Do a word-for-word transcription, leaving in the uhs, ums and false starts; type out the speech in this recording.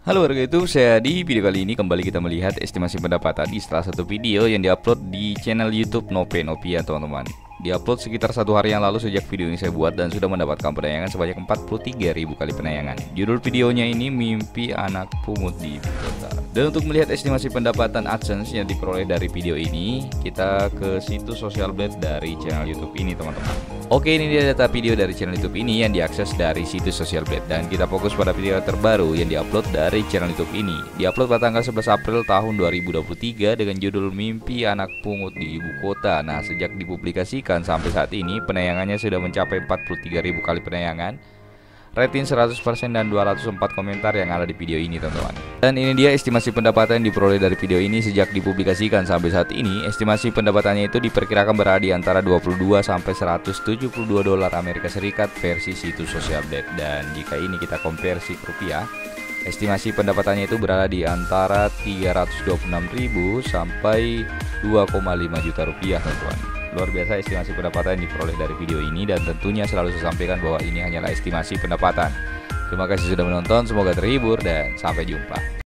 Halo warga YouTube, saya di video kali ini kembali kita melihat estimasi pendapatan di salah satu video yang diupload di channel YouTube Nope Nopia teman-teman. Diupload sekitar satu hari yang lalu sejak video ini saya buat dan sudah mendapatkan penayangan sebanyak empat puluh tiga ribu kali penayangan. Judul videonya ini Mimpi Anak Pungut di Ibu Kota. Dan untuk melihat estimasi pendapatan AdSense yang diperoleh dari video ini, kita ke situs Social Blade dari channel YouTube ini teman-teman. Oke, ini dia data video dari channel YouTube ini yang diakses dari situs Social Blade, dan kita fokus pada video terbaru yang diupload dari channel YouTube ini. Diupload pada tanggal sebelas April tahun dua ribu dua puluh tiga dengan judul Mimpi Anak Pungut di Ibu Kota. Nah, sejak dipublikasikan sampai saat ini penayangannya sudah mencapai empat puluh tiga ribu kali penayangan, rating seratus persen dan dua ratus empat komentar yang ada di video ini teman-teman. Dan ini dia estimasi pendapatan yang diperoleh dari video ini sejak dipublikasikan sampai saat ini. Estimasi pendapatannya itu diperkirakan berada di antara dua puluh dua sampai seratus tujuh puluh dua dolar Amerika Serikat versi situs Social Blade. Dan jika ini kita konversi ke rupiah, estimasi pendapatannya itu berada di antara tiga ratus dua puluh enam ribu sampai dua koma lima juta rupiah teman-teman. Luar biasa estimasi pendapatan yang diperoleh dari video ini, dan tentunya selalu saya sampaikan bahwa ini hanyalah estimasi pendapatan. Terima kasih sudah menonton, semoga terhibur dan sampai jumpa.